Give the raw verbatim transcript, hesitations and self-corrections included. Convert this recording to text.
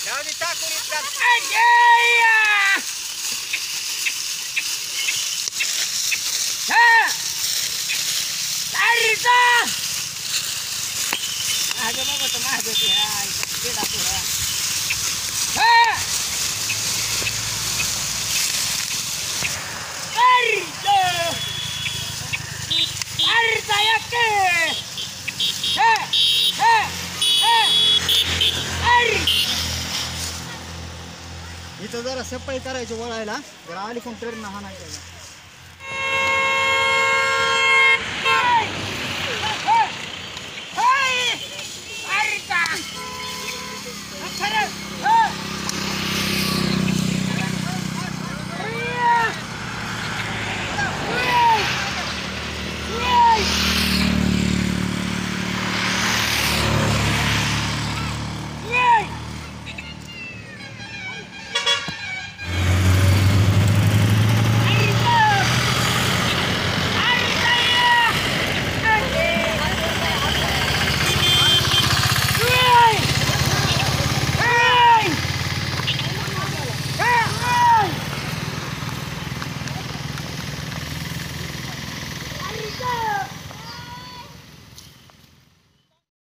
जाऊ दे टाकून इतका माझ्या बाबा तर माझ्या ते टाकू इथं जरा सफाई करायची वळायला जरा आली कोण ट्रेन हा नाही